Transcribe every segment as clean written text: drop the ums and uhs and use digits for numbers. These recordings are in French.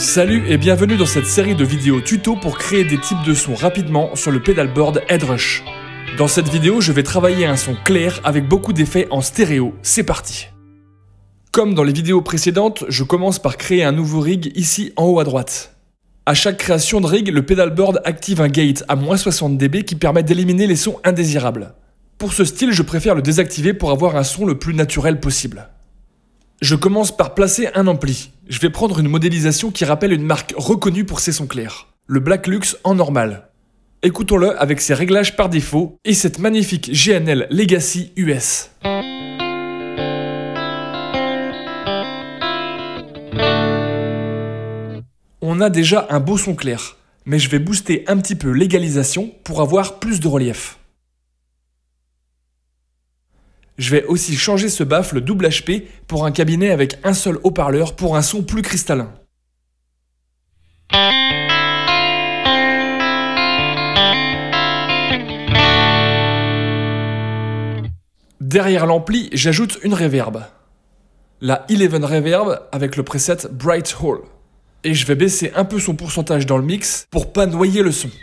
Salut et bienvenue dans cette série de vidéos tuto pour créer des types de sons rapidement sur le pedalboard Headrush. Dans cette vidéo, je vais travailler un son clair avec beaucoup d'effets en stéréo. C'est parti! Comme dans les vidéos précédentes, je commence par créer un nouveau rig ici en haut à droite. À chaque création de rig, le pedalboard active un gate à -60 dB qui permet d'éliminer les sons indésirables. Pour ce style, je préfère le désactiver pour avoir un son le plus naturel possible. Je commence par placer un ampli. Je vais prendre une modélisation qui rappelle une marque reconnue pour ses sons clairs, le Black Lux en normal. Écoutons-le avec ses réglages par défaut et cette magnifique GNL Legacy US. On a déjà un beau son clair, mais je vais booster un petit peu l'égalisation pour avoir plus de relief. Je vais aussi changer ce baffle double HP pour un cabinet avec un seul haut-parleur pour un son plus cristallin. Derrière l'ampli, j'ajoute une reverb. La 11 Reverb avec le preset Bright Hole. Et je vais baisser un peu son pourcentage dans le mix pour pas noyer le son.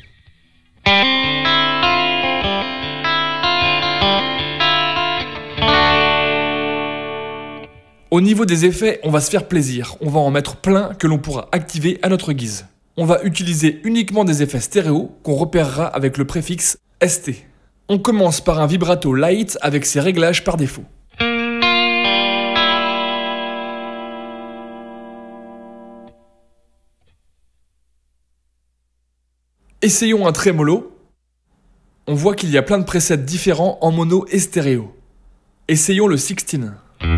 Au niveau des effets, on va se faire plaisir. On va en mettre plein que l'on pourra activer à notre guise. On va utiliser uniquement des effets stéréo qu'on repérera avec le préfixe ST. On commence par un vibrato light avec ses réglages par défaut. Essayons un trémolo. On voit qu'il y a plein de presets différents en mono et stéréo. Essayons le 16.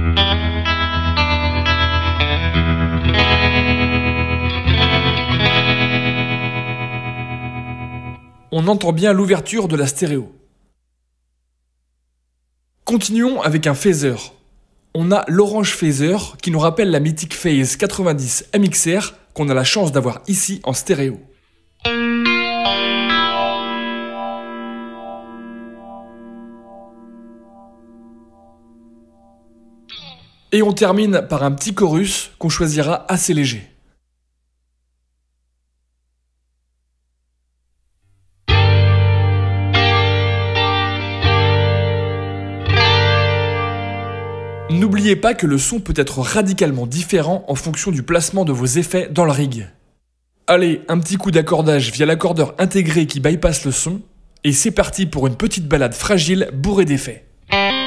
On entend bien l'ouverture de la stéréo. Continuons avec un phaser. On a l'Orange Phaser qui nous rappelle la mythique Phase 90 MXR qu'on a la chance d'avoir ici en stéréo. Et on termine par un petit chorus qu'on choisira assez léger. N'oubliez pas que le son peut être radicalement différent en fonction du placement de vos effets dans le rig. Allez, un petit coup d'accordage via l'accordeur intégré qui bypasse le son, et c'est parti pour une petite balade fragile bourrée d'effets.